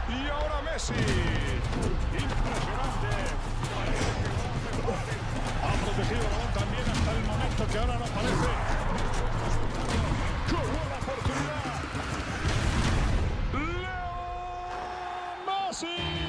Y ahora Messi. Impresionante. Ha protegido el balón también hasta el momento que ahora no aparece. ¡Qué buena oportunidad! ¡Leo Messi!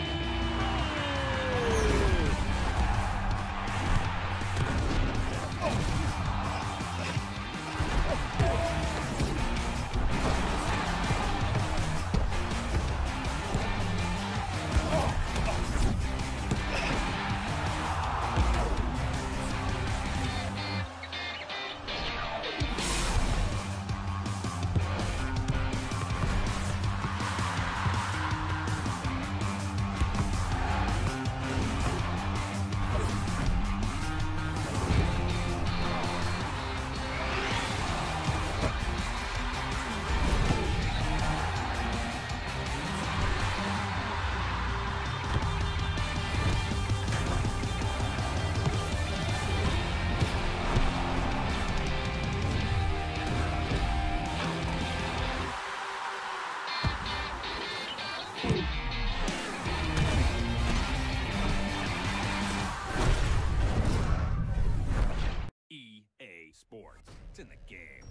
EA Sports. It's in the game.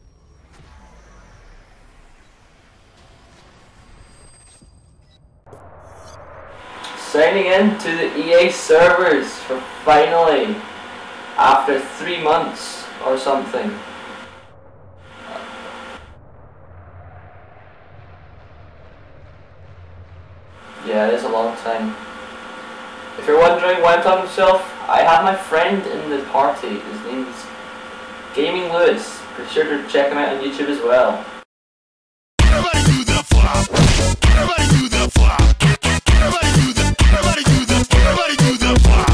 Signing in to the EA servers for finally, after 3 months or something. Yeah, it is a long time. If you're wondering why I'm talking to myself, I have my friend in the party. His name's Gaming Lewis. Be sure to check him out on YouTube as well. Everybody do the flop. Everybody do the flop. Everybody do the flop. Everybody do the flop.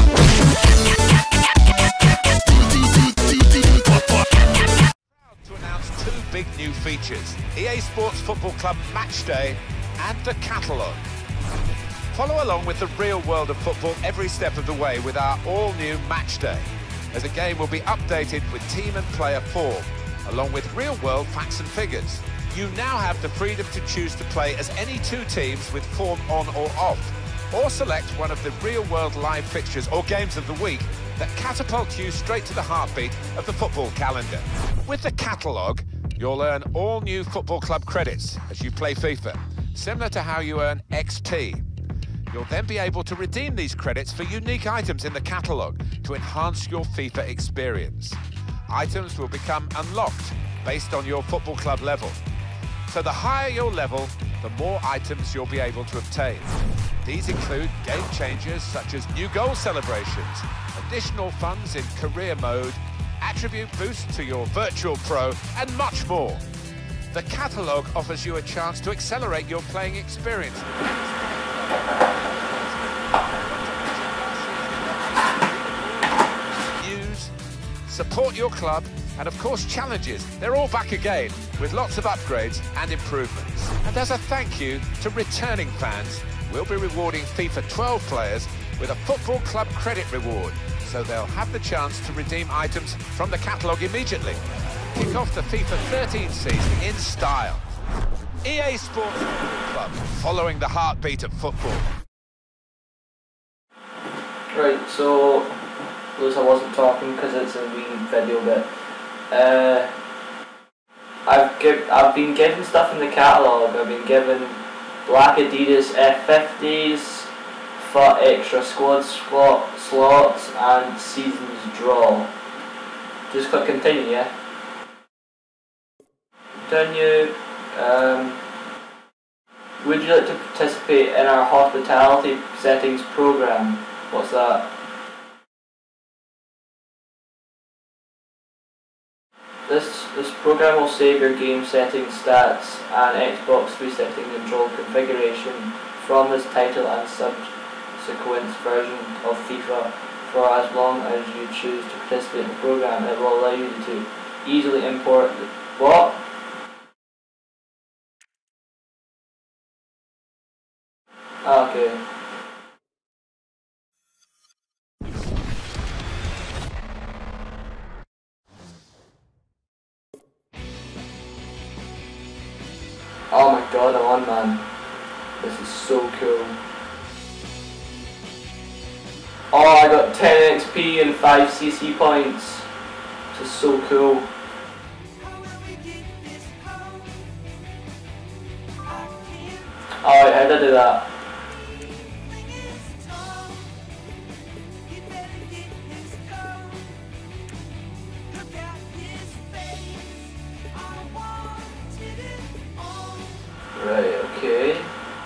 Proud to announce 2 big new features: EA Sports Football Club Match Day and the Catalogue. Follow along with the real world of football every step of the way with our all-new Match Day, as the game will be updated with team and player form, along with real-world facts and figures. You now have the freedom to choose to play as any 2 teams with form on or off, or select one of the real-world live fixtures or games of the week that catapult you straight to the heartbeat of the football calendar. With the Catalogue, you'll earn all new football club credits as you play FIFA, similar to how you earn XP. You'll then be able to redeem these credits for unique items in the catalogue to enhance your FIFA experience. Items will become unlocked based on your football club level. So the higher your level, the more items you'll be able to obtain. These include game changers such as new goal celebrations, additional funds in career mode, attribute boosts to your virtual pro, and much more. The catalogue offers you a chance to accelerate your playing experience. News, support your club, and of course challenges. They're all back again with lots of upgrades and improvements. And as a thank you to returning fans, we'll be rewarding FIFA 12 players with a football club credit reward, so they'll have the chance to redeem items from the catalogue immediately. Kick off the FIFA 13 season in style. EA Sports Football Club, following the heartbeat of football. Right, so Lewis, I wasn't talking because it's a wee video bit. I've been given stuff in the catalogue. I've been given black Adidas F50s, FUT extra squad slots, and seasons draw. Just click continue, yeah? Continue. Would you like to participate in our hospitality settings program? What's that? This program will save your game settings stats and Xbox 360 control configuration from this title and subsequent version of FIFA for as long as you choose to participate in the program. It will allow you to easily import the what? Okay. Oh my god, I'm on, man. This is so cool. Oh, I got 10 XP and 5 CC points. This is so cool. Alright, how did I do that? Right, okay.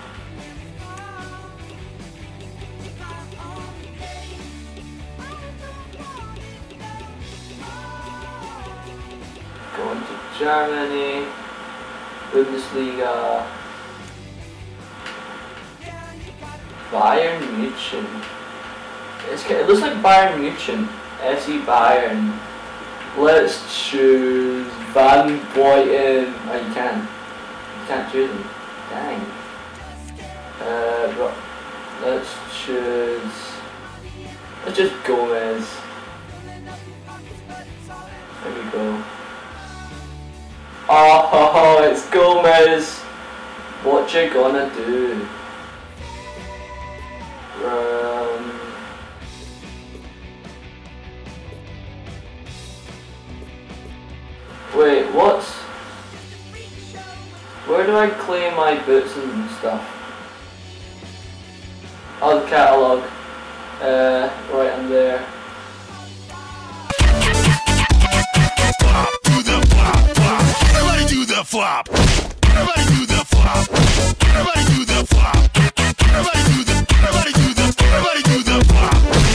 Going to Germany, Bundesliga, Bayern München. It looks like Bayern München, FC Bayern. Let's choose Van Boyten. Oh, you can't choose them. Dang. Let's choose Gomez. There we go. Oh, it's Gomez. What you gonna do? Wait, what? Where do I claim my boots and stuff? Oh, the catalogue. Right in there. Everybody do the flop. Everybody do the flop. Everybody do the flop. Everybody do the flop. Everybody do the flop.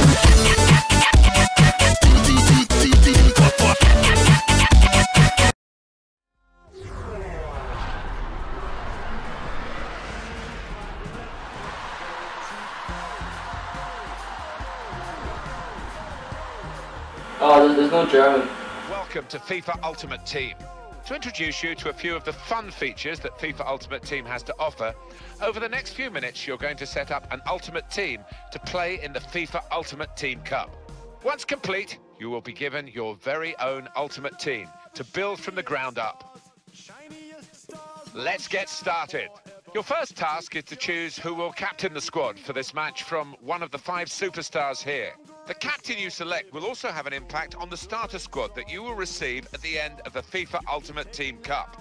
Oh, there's no German. Welcome to FIFA Ultimate Team. To introduce you to a few of the fun features that FIFA Ultimate Team has to offer, over the next few minutes you're going to set up an Ultimate Team to play in the FIFA Ultimate Team Cup. Once complete, you will be given your very own Ultimate Team to build from the ground up. Let's get started. Your first task is to choose who will captain the squad for this match from one of the 5 superstars here. The captain you select will also have an impact on the starter squad that you will receive at the end of the FIFA Ultimate Team Cup.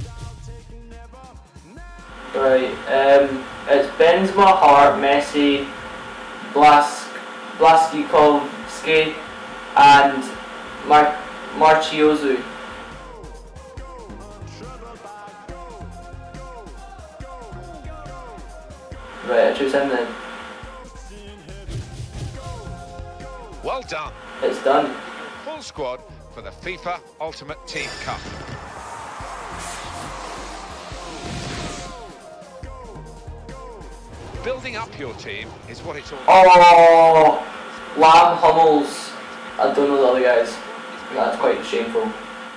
Right, it's Benzema, Hart, Messi, Blaszczykowski and Marchiozu. Right, I choose him then. Well done. It's done. Full squad for the FIFA Ultimate Team Cup. Building up your team is what it's all about. Oh, Lamb Hummels. I don't know the other guys. That's quite shameful.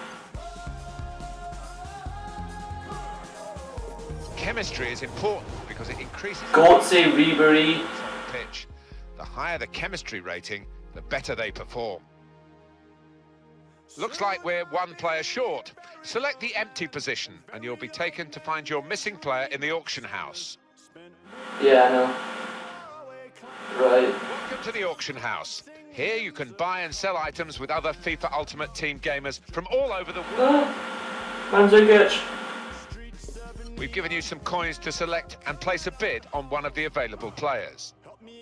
Chemistry is important because it increases Götze, Ribery. on the pitch. The higher the chemistry rating, the better they perform. Looks like we're one player short. Select the empty position and you'll be taken to find your missing player in the auction house. Yeah, I know. Right. Welcome to the auction house. Here you can buy and sell items with other FIFA Ultimate Team gamers from all over the world. Mandzukic. We've given you some coins to select and place a bid on one of the available players.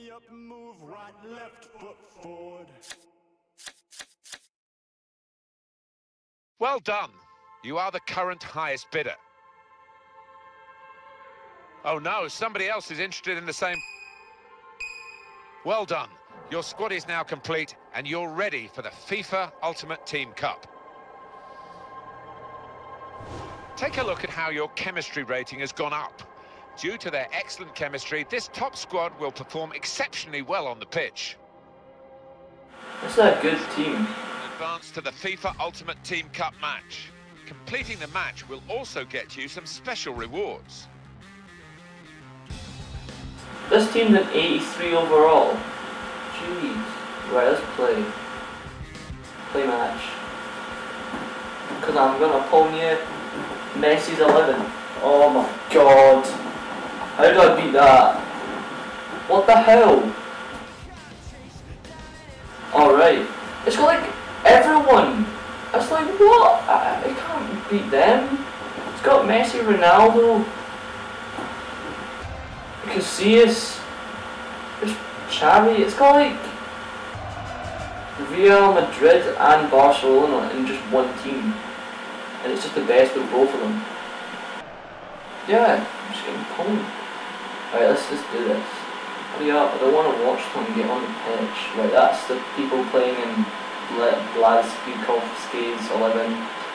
Well done. You are the current highest bidder. Oh no, somebody else is interested in the same. Well done. Your squad is now complete and you're ready for the FIFA Ultimate Team Cup. Take a look at how your chemistry rating has gone up. Due to their excellent chemistry, this top squad will perform exceptionally well on the pitch. That's a good team. Advance to the FIFA Ultimate Team Cup match. Completing the match will also get you some special rewards. This team's an 83 overall. Jeez. Right, let's play. Play match. Because I'm gonna pull you Messi's 11. Oh my god. How did I beat that? What the hell? Alright. It's got like everyone. It's like what? I can't beat them. It's got Messi, Ronaldo, Casillas, there's Xavi. It's got like Real Madrid and Barcelona in just one team. And it's just the best of both of them. Yeah, I'm just getting pumped. Right, let's just do this. Hurry up, I don't want to watch them get on the pitch. Right, that's the people playing in Blazbikovsky's 11.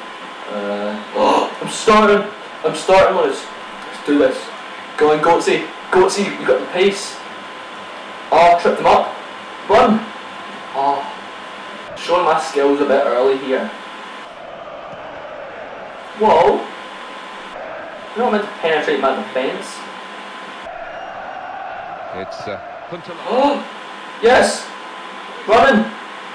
I'm starting loose. Let's do this. Go on, Goatsy. Goatsy, you got the pace. Oh, tripped him up. Run. Oh, showing my skills a bit early here. Whoa. You're not meant to penetrate my defence. It's Huntelaar. Oh, yes. Running.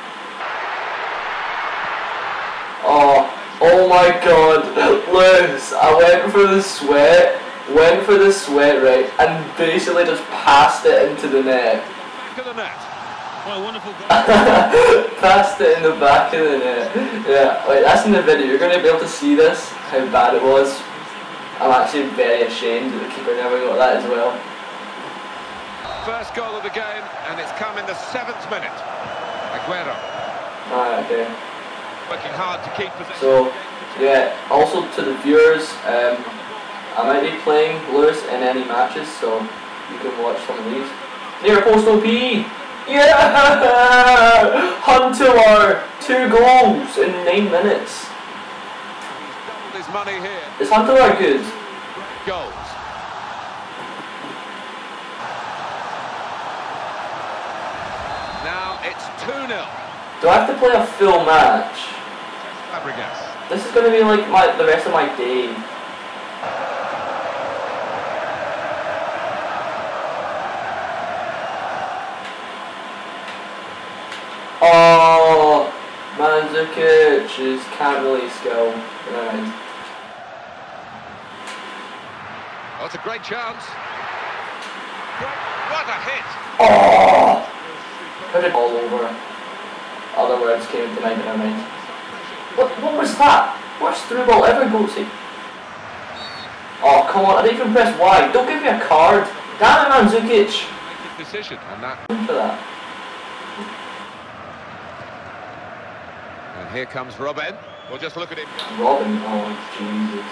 Oh my god, Lewis, I went for the sweat, right, and basically just passed it into the net. Back of the net. Well, wonderful goal. Passed it in the back of the net. Yeah, wait, that's in the video. You're going to be able to see this, how bad it was. I'm actually very ashamed that the keeper never got that as well. First goal of the game, and it's come in the 7th minute. Aguero. Alright, okay. Working hard to keep possession. So, yeah, also to the viewers, I might be playing Lewis in any matches, so you can watch some of these. Near post OP! Yeah! Huntelaar! 2 goals in 9 minutes. He's doubled his money here. Is Huntelaar good? Goals. Now it's 2-0. Do I have to play a full match? Fabregas. This is going to be like the rest of my day. Oh, Mandzukic just can't really skill. Right. Oh, it's a great chance. What a hit! Oh! Put it all over. Other words came to mind in my mind. What was that? Worst through ball ever, Goatsy. Oh, come on, I didn't even press Y. Don't give me a card. Damn it, Mandzukic. Decision on that. For that. And here comes Robben. We'll just look at him. Robin, oh Jesus.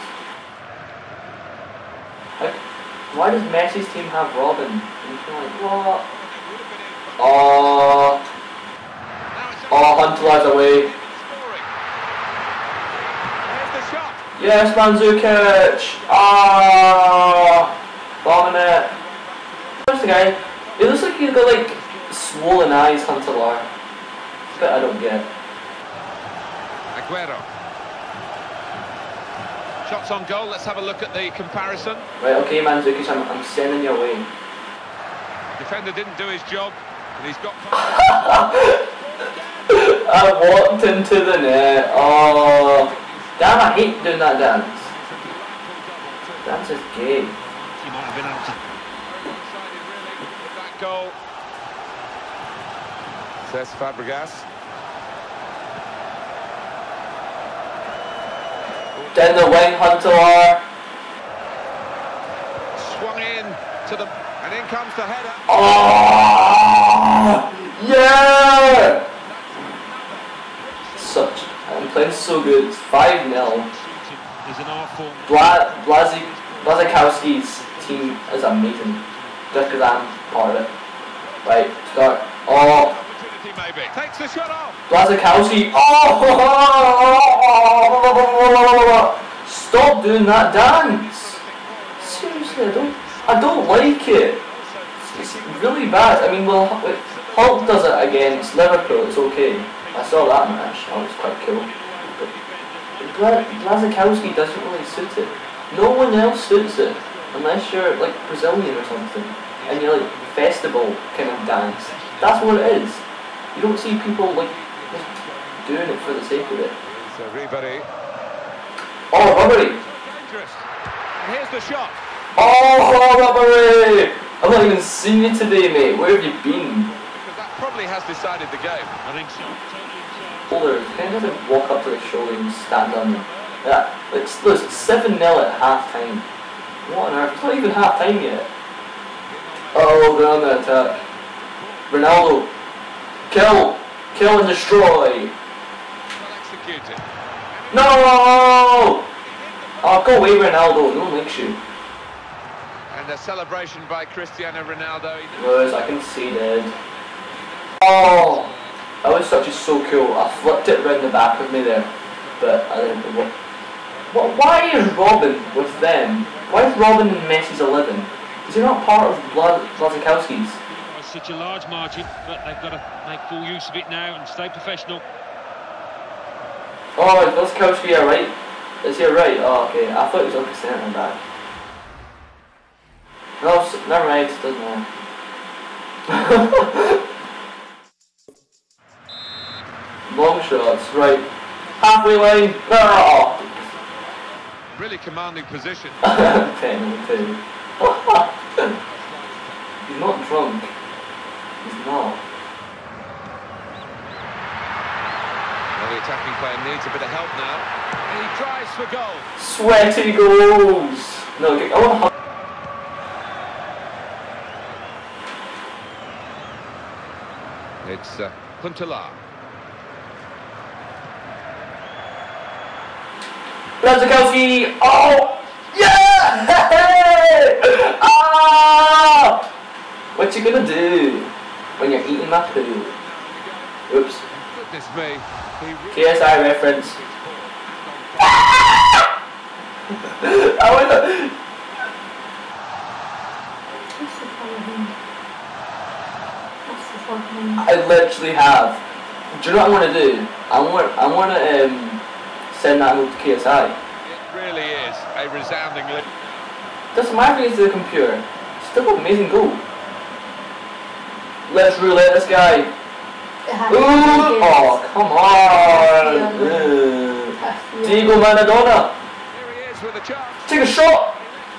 Like, why does Messi's team have Robin? Like, what? Oh, Huntelaar's away. Yes, Mandzukic! Ah, bombing it. Where's the guy? It looks like he's got like swollen eyes, Huntelaar. But I don't get it. Aguero. Shots on goal. Let's have a look at the comparison. Right, okay, Mandzukic, I'm sending you away. Defender didn't do his job, and he's got. I walked into the net. Oh, damn! I hate doing that dance. Dance is gay. He might have been able to. One-sided really with that goal. Says Fabregas. Then the wing, Huntelaar. Swung in to the, and in comes the header. Oh, yeah! Such, I'm playing so good. It's 5-0. Blazikowski's team is amazing. Just because I'm part of it. Right, start. Oh. Maybe. Takes the shot off. Blazikowski. Oh! Stop doing that dance. Seriously, I don't like it. It's really bad. I mean, well, Hulk does it against Liverpool. It's okay. I saw that match. That was quite cool. But Blazikowski doesn't really suit it. No one else suits it, unless you're like Brazilian or something, and you're like festival kind of dance. That's what it is. You don't see people like just doing it for the sake of it. So Ribery. Oh, Ribery! Dangerous. And here's the shot. Oh, Ribery! I've not even seen you today, mate. Where have you been? Because that probably has decided the game. I think so. Shoulders. Can't just like walk up to his shoulder and stand on them. Yeah, it's 7-0 at half time. What on earth? It's not even half time yet. Oh, they're on the attack. Ronaldo. Kill! Kill and destroy! Well executed. No! Oh, go away, Ronaldo. No one likes you. And a celebration by Cristiano Ronaldo. Was I conceded. Oh! That was such a so cool. I flipped it round the back of me there. But I didn't know what. Why is Robin with them? Why is Robin in Messi's 11? Is he not part of Blazikowski's? Such a large margin, but they've got to make full use of it now and stay professional. Oh, is Blazikowski alright? Is he alright? Oh, okay. I thought he was on the centre back. No, never mind. It doesn't matter. Long shots, right. Halfway line. No! Really commanding position. 10-2. He's not drunk. He's not. Well, the attacking player needs a bit of help now. And he tries for goal. Sweaty goals! No, okay, I want to. It's Huntelaar. Blazikowski! Oh! Yeah! Ah! What you gonna do when you're eating my poo? Oops. Goodness me. KSI reference. I was. I literally have. Do you know what I'm gonna do? I'm gonna send that note to KSI. It really is a resounding lift. Doesn't matter if it's the computer. Still an amazing goal. Let's roulette this guy. Ooh! Oh, come on! Diego Maradona. Here he is with a chance. Take a shot.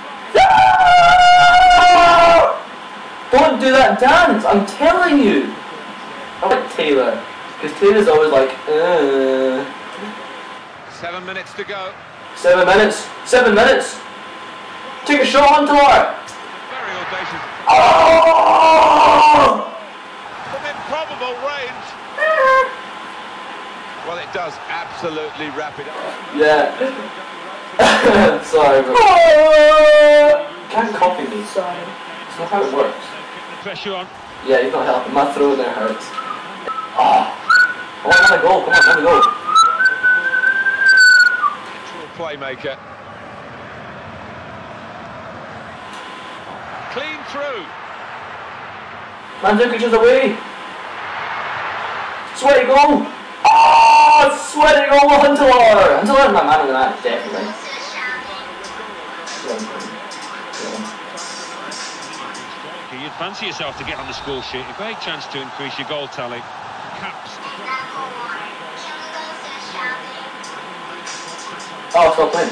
Don't do that dance. I'm telling you. I like Taylor, because Taylor's always like, 7 minutes to go. 7 minutes. 7 minutes. Take a shot on Taylor. Very audacious. Oh! From improbable range. Well, it does absolutely wrap it up. Yeah. Sorry, but can't copy me. Sorry. It's not how it works. Pressure on. Yeah, you're not helping. My throw there hurts. Ah. Oh, I want to go. Come on, let me go. Natural playmaker. Clean through. Mandzukic is away. Sweaty goal. Oh, sweaty goal with Huntelaar. Huntelaar, my man of the match, definitely. You'd fancy yourself to get on the score sheet. A great chance to increase your goal tally. Caps. Oh, stop playing.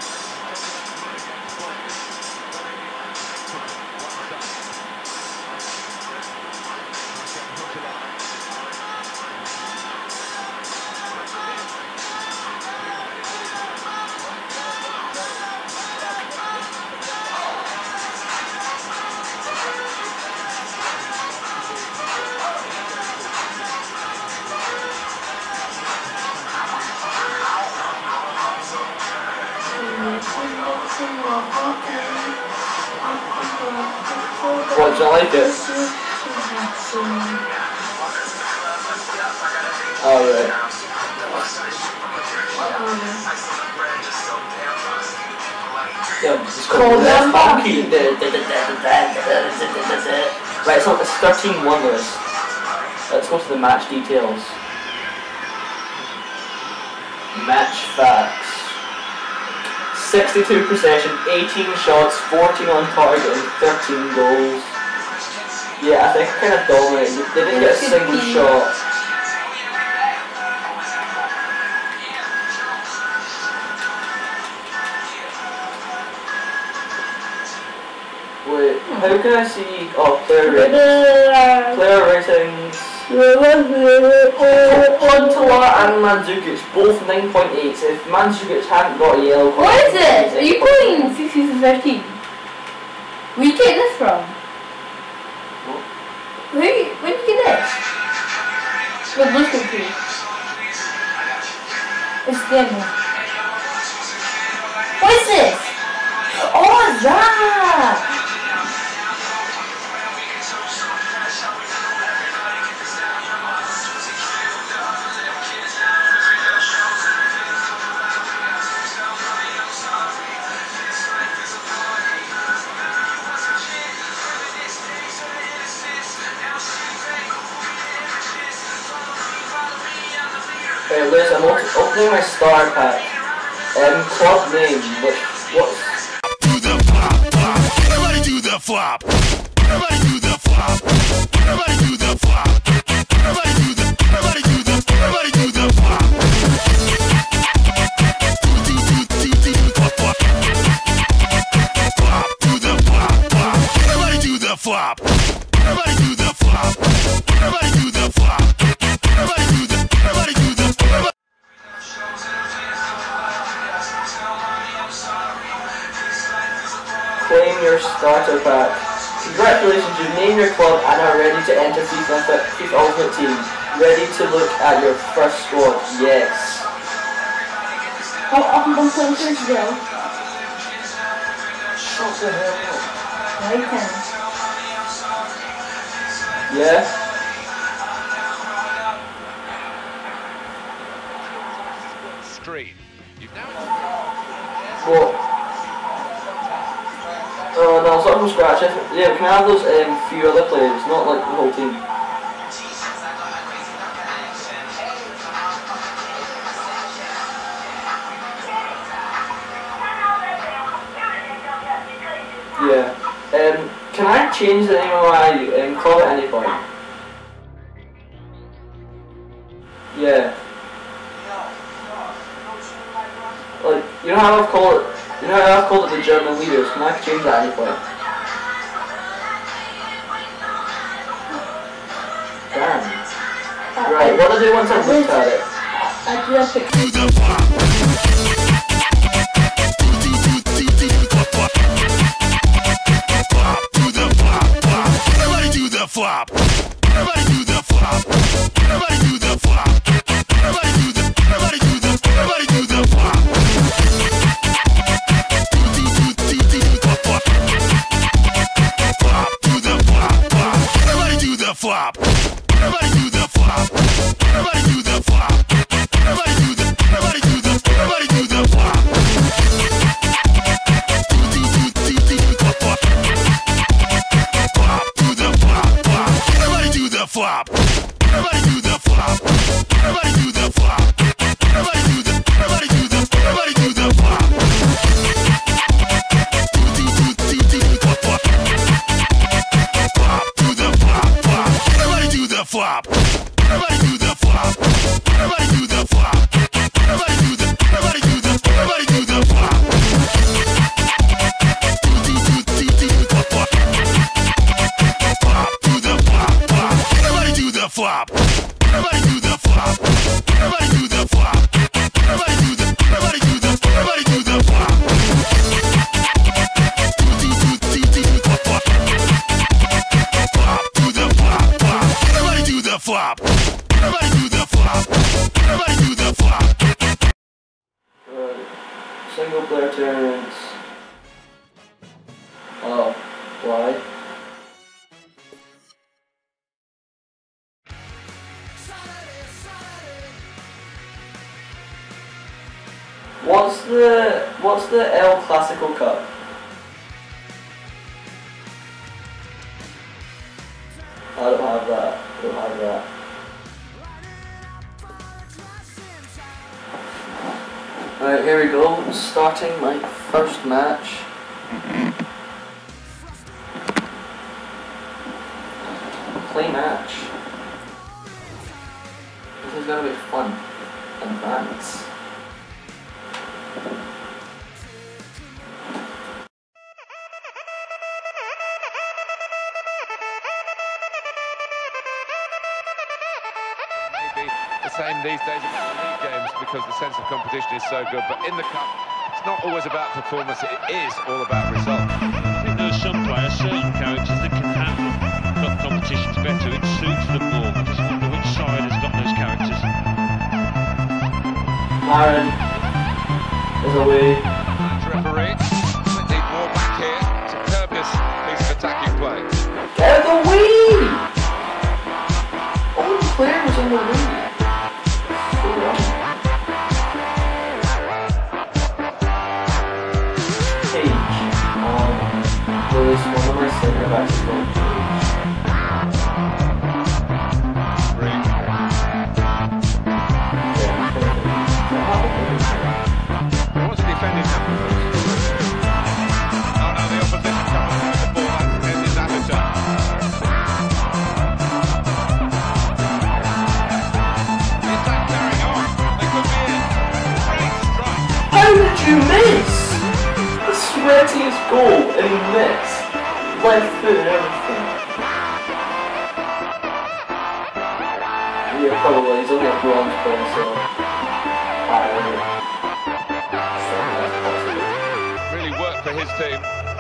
What, do you like it? Oh, right. Yeah, it's called funky. Right, so it's 13-1 Lewis. Let's go to the match details. Match facts. 62 possession, 18 shots, 14 on target and 13 goals. Yeah, I think I kind of dominated. They didn't get a single shot. Wait, how can I see? Oh, player ratings. Huntela and Mandzukic, both 9.8. If Mandzukic hadn't got a yellow card. What is it? Are you playing 16 to 13? Where you get this from? What? Where did you get this? The blue school tree. It's them. What is this? Oh, that! Okay, Liz, I'm opening my star pack. Club name, what's... Do the flop, flop. Everybody do the flop. Everybody do the flop. Everybody do the flop. Everybody do the flop. Everybody do the flop. Flop, do the flop, flop. Everybody do the flop. Everybody do the flop. Everybody do the flop. Everybody do the Claim your starter pack. Congratulations, you've named your club and are ready to enter FIFA Ultimate Team. Ready to look at your first squad. Yes. How often do you play first though? Shut the hell up. Right then. Yeah? Screen. You've now... What? Oh no, start from scratch. Yeah, can I have those few other players, not like the whole team? Yeah. Can I change the name of my club at any point? Yeah. Like, you know how I've called it? You know how I've called it the German leaders? Can I change that at any point? Damn. Right, what do they want to look at it? I do have to... do the flop. Everybody do the flop. Everybody do the flop. Everybody do the flop. Everybody do the flop. Everybody do the flop. Flop, do the flop, flop. Everybody do the flop. Everybody do the flop. Everybody do the flop. Everybody do the flop. Everybody do the flop. Everybody do the flop. Flop, do the flop, flop. Everybody do the flop. Everybody do the flop. Everybody do the flop. Everybody do the flop. Everybody do the flop. Everybody do the flop. Flop, do the flop, flop. Everybody do the flop. Everybody do the flop. Everybody do the flop. Everybody do the everybody do the everybody do the flop. Flop, do the flop, flop. Everybody do the flop. Everybody do the flop. Everybody do the flop. Everybody do the everybody do the everybody do the flop. Flop, do the flop, flop. Everybody do the flop. Everybody do the flop. Everybody do the flop. Single player tournaments. Oh, why? What's the El Clasico Cup? I don't have that. I don't have that. Alright, here we go. Starting my first match. Play match. This is gonna be fun. Advance. be the same these days about the league games because the sense of competition is so good. But in the cup, it's not always about performance, it is all about result. I think there are some players, certain characters that can handle cup competitions better. It suits them more. I just wonder which side has got those characters. Aaron is away. That's Ribery. Need more back here to curb this piece of attacking play. Get out of the way! All the players in the way. So wrong. Release one of my centre backs from He wants to defend his number. Oh no, the opposition coming with the ball and ended that attack. The attack carrying on. They could be in. Great strike. How did you miss? The sweatiest goal and he missed. Left foot and everything. Yeah, probably. He's only a bronze player, so Really worked for his team.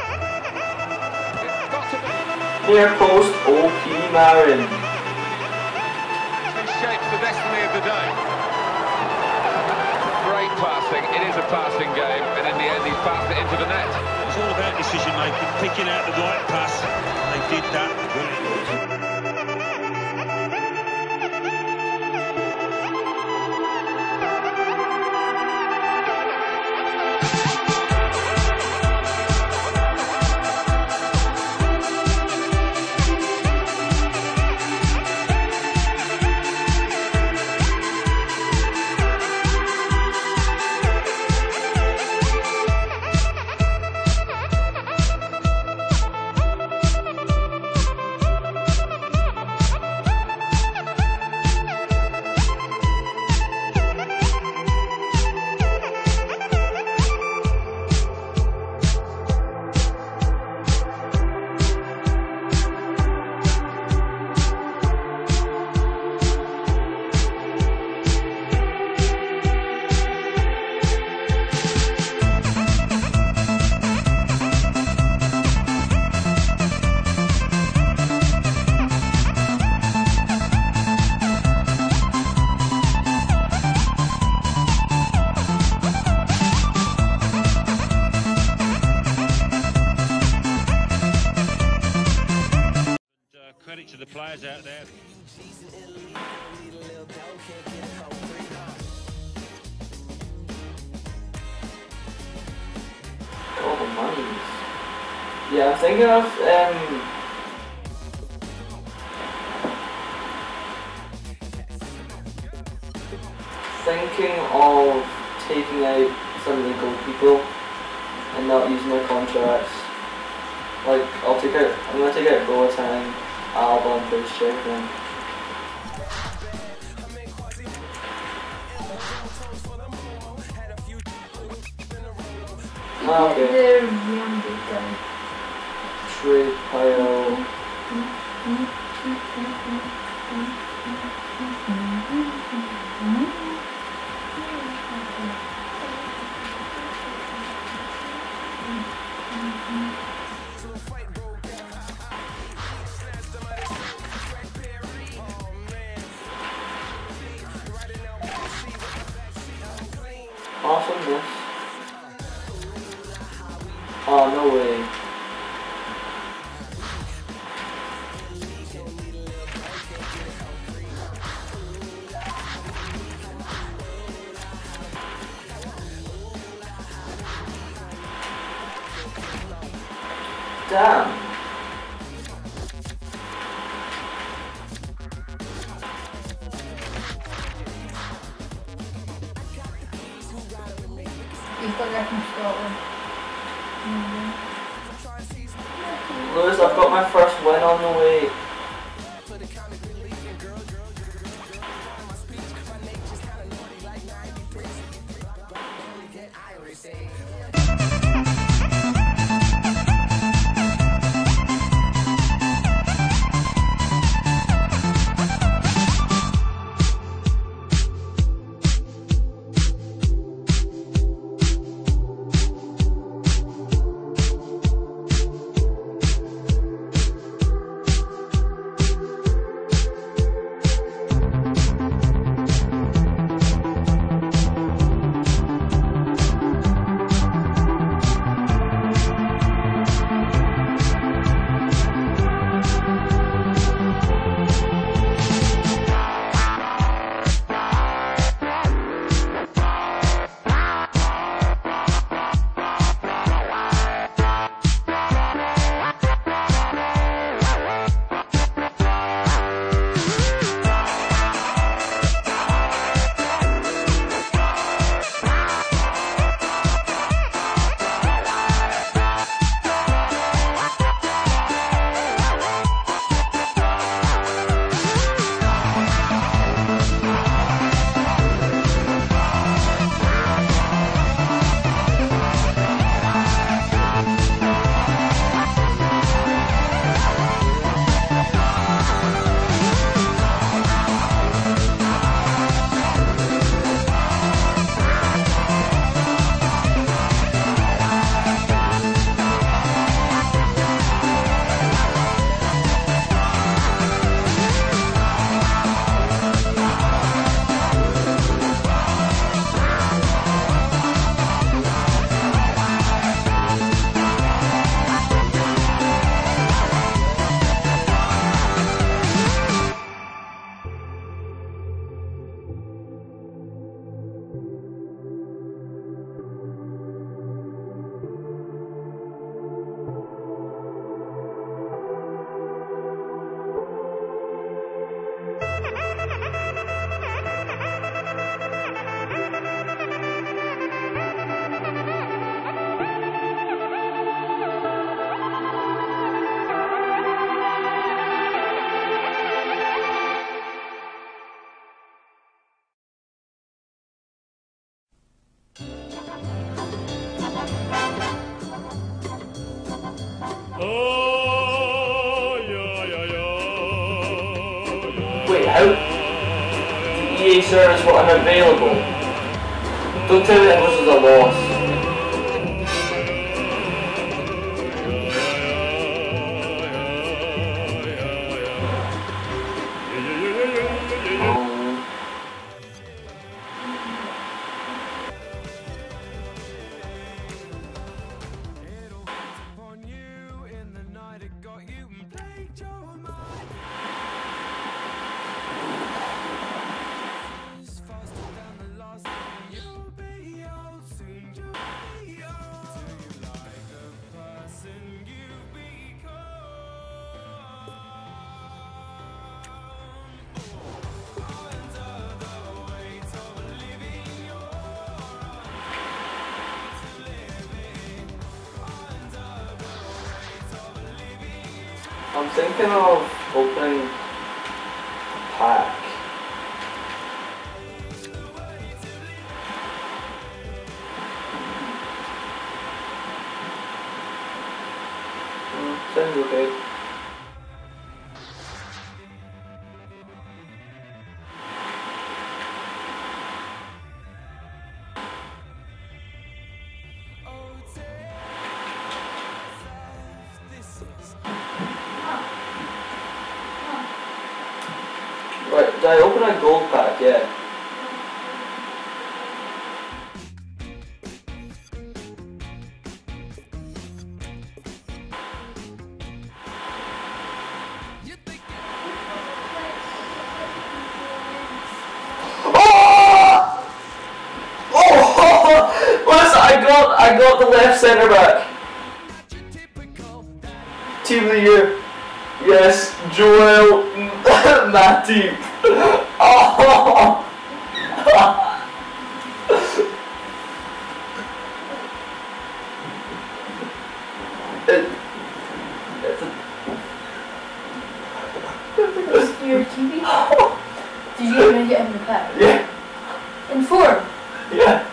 It's got to be. near post OP Marin. It shapes the destiny of the day. Great passing. It is a passing game, and in the end, he's passed it into the net. It's all about decision making, picking out the right pass. They did that brilliantly. Credit to the players out there. All the monies. Yeah, I'm thinking of taking out some of the gold people and not using their contracts. Like I'm gonna take out Boateng, Alba and Prince Chamberlain. Okay. They're young guy. Trade pile. Awesomeness. Oh, no way. Damn. He's got that from Scotland. Lewis, I've got my first win on the way. out. The EA service were unavailable. Don't tell me that this is a loss. I'm thinking of opening a pack. Sounds okay. Right, did I open a gold pack yet? Oh! Oh! Listen, I got the left centre back. Team of the year. Yes, Joel Matip. Oh! Your TV? Did you even get him the pack? Yeah. In form? Yeah.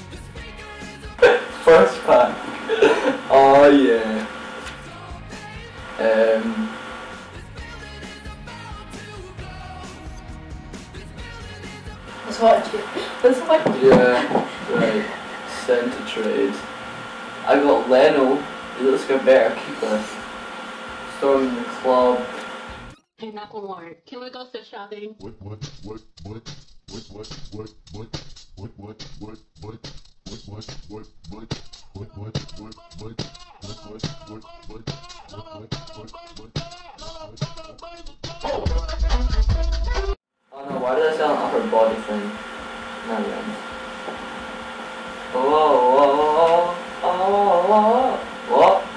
First pack. Oh yeah. Let's watch it. Let's watch it. Yeah, right. Send to trade. I got Leno. He looks like a better keeper. Storming the club. Hey, Macklemore, can we go thrift shopping? Oh no, why did I sell an upper body thing? Not yet. Oh, what?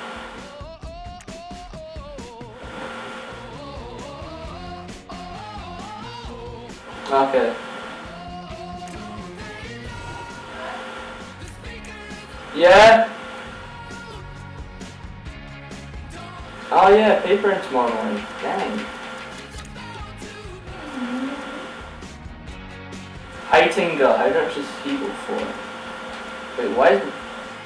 Okay. Yeah? Oh yeah, paper in tomorrow morning. Dang. Heitinga, how much does he go for? Wait, why is it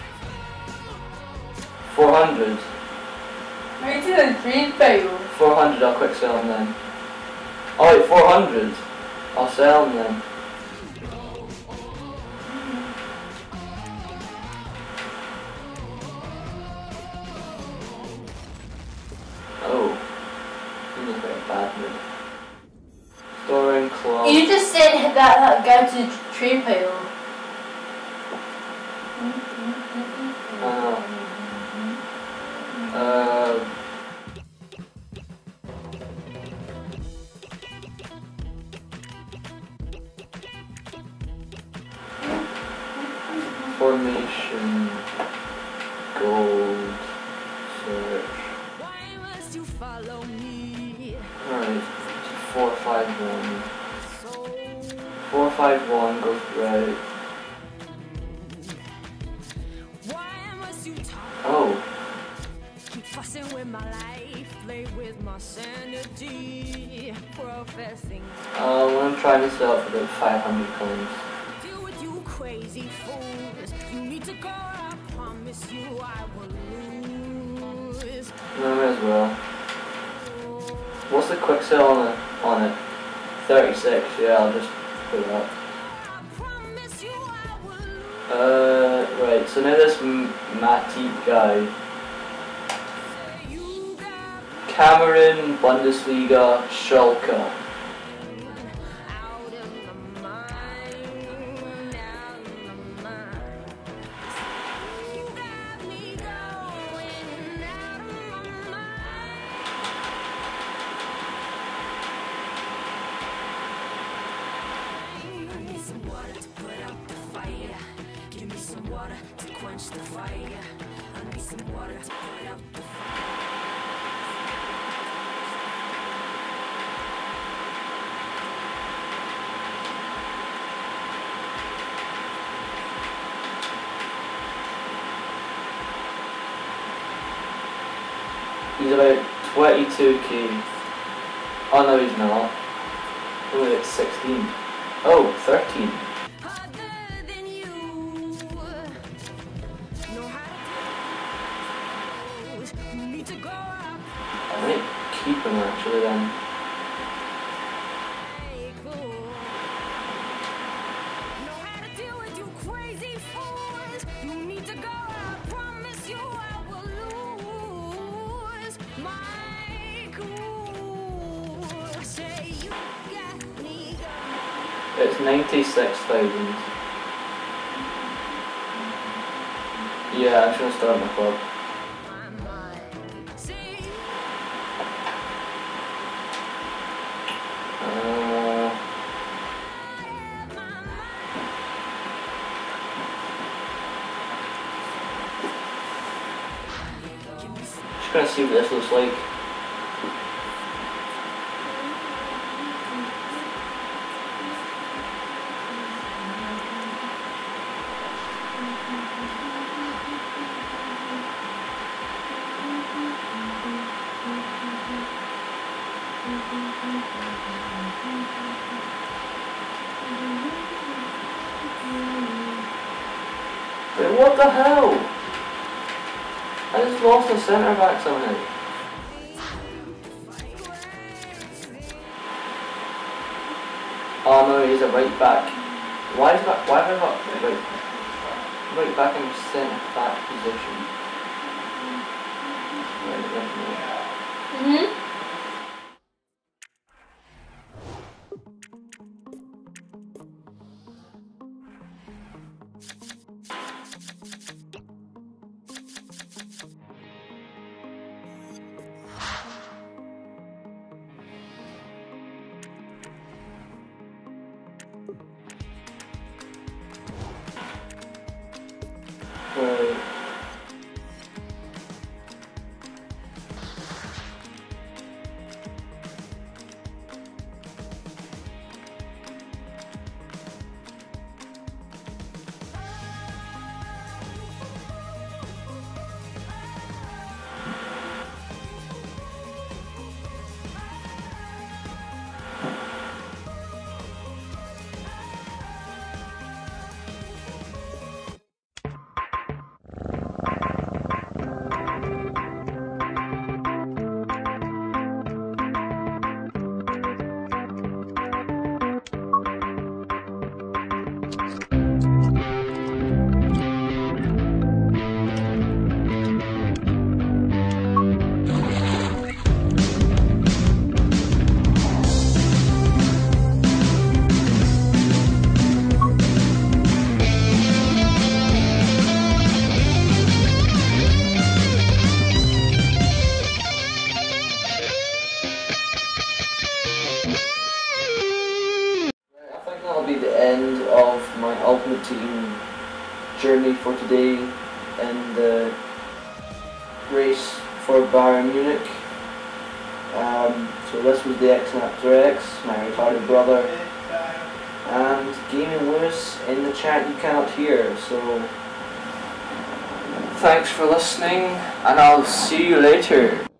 400? I did a green fail. 400, I'll quick sell him then. Oh wait, 400. I'll sell him then. Oh. He looks like a bad mood. Storing club. You just said that guy to trade pile. Formation, gold, search. Alright, 451. 451 goes right. Oh. I'm gonna try this out for the 500 coins. Crazy fools, you need to go. I promise you I will lose. No, may as well. What's the quick sale on it? 36, yeah, I'll just put that. Right, so now this Matip guy. Cameroon, Bundesliga, Schalke. He's about 22k. Oh no, he's not. Only at 16. Oh, 13. I might keep him actually then. It's 96,000. Yeah, I'm just gonna start my club. Just gonna see what this looks like. Wait, what the hell? I just lost a centre back somehow. Oh no, he's a right back. Why have I not right back in centre back position? Mm-hmm. Right. That'll be the end of my Ultimate Team journey for today in the race for Bayern Munich. So this was the X After X, my retarded brother, and Gaming Lewis in the chat you cannot hear. So thanks for listening, and I'll see you later.